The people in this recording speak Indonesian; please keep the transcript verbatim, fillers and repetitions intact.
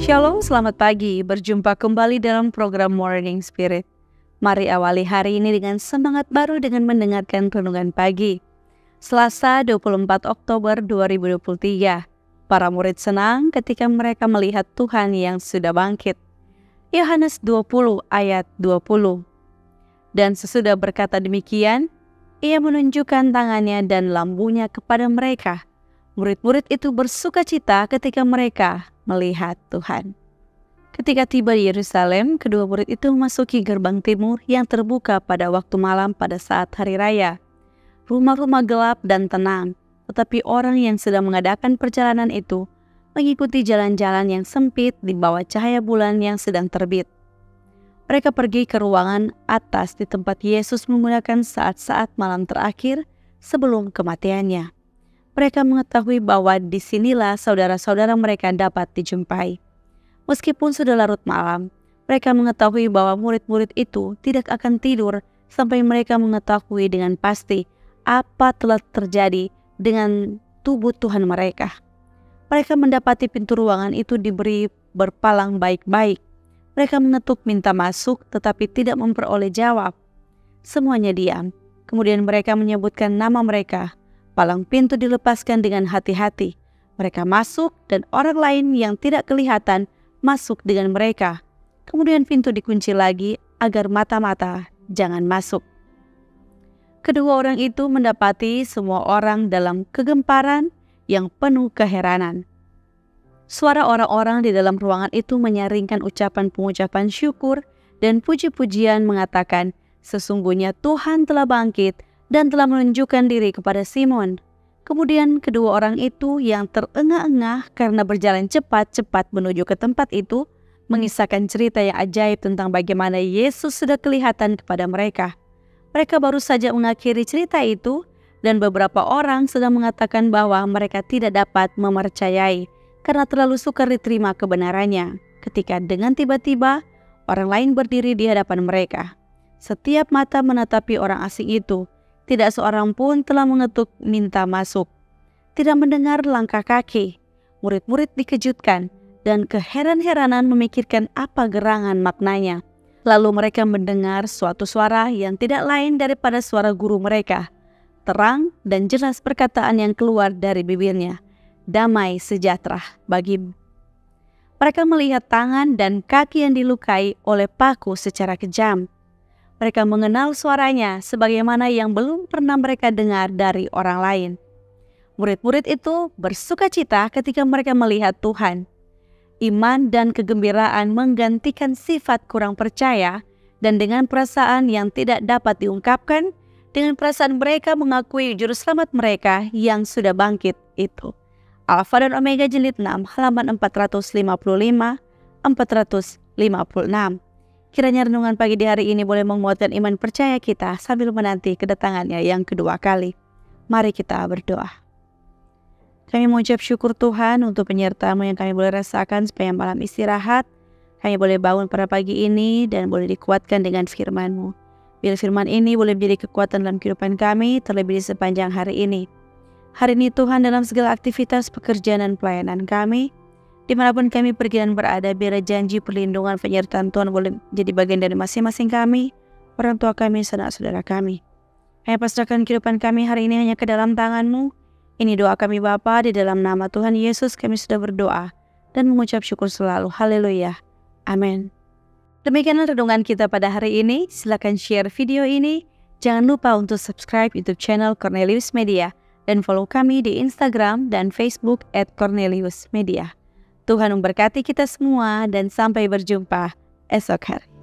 Shalom, selamat pagi. Berjumpa kembali dalam program Morning Spirit. Mari awali hari ini dengan semangat baru dengan mendengarkan renungan pagi. Selasa dua puluh empat Oktober dua ribu dua puluh tiga. Para murid senang ketika mereka melihat Tuhan yang sudah bangkit. Yohanes dua puluh ayat dua puluh. Dan sesudah berkata demikian, ia menunjukkan tangannya dan lambunya kepada mereka. Murid-murid itu bersukacita ketika mereka melihat Tuhan. Ketika tiba di Yerusalem, kedua murid itu memasuki gerbang timur yang terbuka pada waktu malam pada saat hari raya. Rumah-rumah gelap dan tenang, tetapi orang yang sedang mengadakan perjalanan itu mengikuti jalan-jalan yang sempit di bawah cahaya bulan yang sedang terbit. Mereka pergi ke ruangan atas di tempat Yesus menggunakan saat-saat malam terakhir sebelum kematiannya. Mereka mengetahui bahwa disinilah saudara-saudara mereka dapat dijumpai. Meskipun sudah larut malam, mereka mengetahui bahwa murid-murid itu tidak akan tidur sampai mereka mengetahui dengan pasti apa telah terjadi dengan tubuh Tuhan mereka. Mereka mendapati pintu ruangan itu diberi berpalang baik-baik. Mereka mengetuk minta masuk tetapi tidak memperoleh jawab. Semuanya diam. Kemudian mereka menyebutkan nama mereka. Palang pintu dilepaskan dengan hati-hati. Mereka masuk dan orang lain yang tidak kelihatan masuk dengan mereka. Kemudian pintu dikunci lagi agar mata-mata jangan masuk. Kedua orang itu mendapati semua orang dalam kegemparan yang penuh keheranan. Suara orang-orang di dalam ruangan itu menyaringkan ucapan pengucapan syukur dan puji-pujian mengatakan, sesungguhnya Tuhan telah bangkit dan telah menunjukkan diri kepada Simon. Kemudian kedua orang itu yang terengah-engah karena berjalan cepat-cepat menuju ke tempat itu, mengisahkan cerita yang ajaib tentang bagaimana Yesus sudah kelihatan kepada mereka. Mereka baru saja mengakhiri cerita itu, dan beberapa orang sedang mengatakan bahwa mereka tidak dapat mempercayai karena terlalu sukar diterima kebenarannya, ketika dengan tiba-tiba orang lain berdiri di hadapan mereka. Setiap mata menatapi orang asing itu. Tidak seorang pun telah mengetuk minta masuk. Tidak mendengar langkah kaki. Murid-murid dikejutkan dan keheran-heranan memikirkan apa gerangan maknanya. Lalu mereka mendengar suatu suara yang tidak lain daripada suara guru mereka. Terang dan jelas perkataan yang keluar dari bibirnya. Damai sejahtera bagimu. Mereka melihat tangan dan kaki yang dilukai oleh paku secara kejam. Mereka mengenal suaranya sebagaimana yang belum pernah mereka dengar dari orang lain. Murid-murid itu bersukacita ketika mereka melihat Tuhan. Iman dan kegembiraan menggantikan sifat kurang percaya, dan dengan perasaan yang tidak dapat diungkapkan, dengan perasaan mereka mengakui juru selamat mereka yang sudah bangkit itu. Alfa dan Omega jilid enam halaman empat ratus lima puluh lima sampai empat ratus lima puluh enam. Kiranya renungan pagi di hari ini boleh menguatkan iman percaya kita sambil menanti kedatangannya yang kedua kali. Mari kita berdoa. Kami mengucap syukur Tuhan untuk penyertaan-Mu yang kami boleh rasakan sepanjang malam istirahat. Kami boleh bangun pada pagi ini dan boleh dikuatkan dengan firman-Mu. Biar firman ini boleh menjadi kekuatan dalam kehidupan kami terlebih di sepanjang hari ini. Hari ini Tuhan, dalam segala aktivitas pekerjaan dan pelayanan kami, dimanapun kami pergi dan berada, biar janji perlindungan penyertaan Tuhan boleh jadi bagian dari masing-masing kami, orang tua kami, sanak saudara kami. Kami pasrahkan kehidupan kami hari ini hanya ke dalam tangan-Mu. Ini doa kami Bapa, di dalam nama Tuhan Yesus kami sudah berdoa dan mengucap syukur selalu. Haleluya. Amin. Demikianlah renungan kita pada hari ini. Silakan share video ini. Jangan lupa untuk subscribe YouTube channel Cornelius Media dan follow kami di Instagram dan Facebook at Cornelius Media. Tuhan memberkati kita semua dan sampai berjumpa esok hari.